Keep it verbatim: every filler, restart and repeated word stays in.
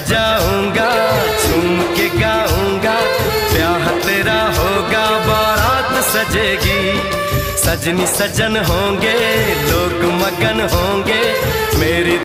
बजाऊंगा, झूम के गाऊंगा, ब्याह तेरा होगा, बारात सजेगी, सजनी सजन होंगे, लोग मगन होंगे, मेरी